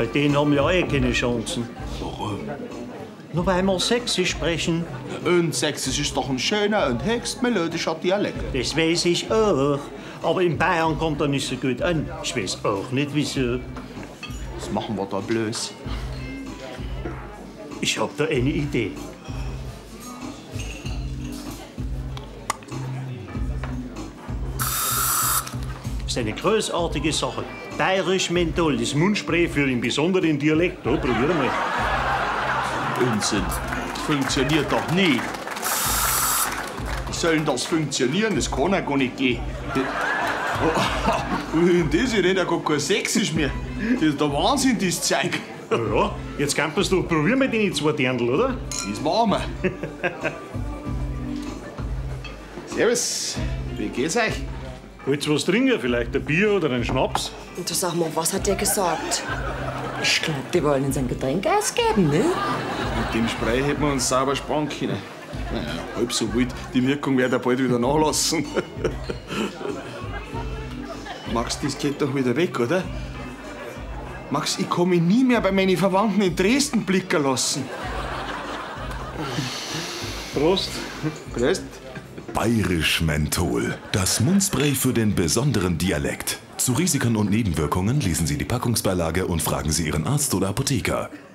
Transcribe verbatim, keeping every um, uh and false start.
Bei denen haben wir eh keine Chancen. Warum? Nur weil wir Sächsisch sprechen. Und Sächsisch ist doch ein schöner und höchst melodischer Dialekt. Das weiß ich auch. Aber in Bayern kommt er nicht so gut an. Ich weiß auch nicht, wieso. Was machen wir da bloß? Ich hab da eine Idee. Das ist eine großartige Sache. Bayerisch Menthol, das Mundspray für den besonderen Dialekt. Oh, probier mal. Unsinn. Das funktioniert doch nie. Wie soll denn das funktionieren? Das kann ja gar nicht gehen. Oh, und das ist ja gar kein Sächsisch mehr. Das ist der Wahnsinn, das Zeug. Ja, jetzt kannst du probieren mit den zwei Dirndl, oder? Das machen wir. Servus, wie geht's euch? Willst du was trinken? Vielleicht ein Bier oder einen Schnaps? Und du sag mal, was hat der gesagt? Ich glaub, die wollen uns ein Getränk ausgeben, ne? Mit dem Spray hätten wir uns sauber sparen können. Naja, halb so wild. Die Wirkung wird ja bald wieder nachlassen. Max, das geht doch wieder weg, oder? Max, ich kann mich nie mehr bei meinen Verwandten in Dresden blicken lassen. Prost. Prost. Bayerisch Menthol, das Mundspray für den besonderen Dialekt. Zu Risiken und Nebenwirkungen lesen Sie die Packungsbeilage und fragen Sie Ihren Arzt oder Apotheker.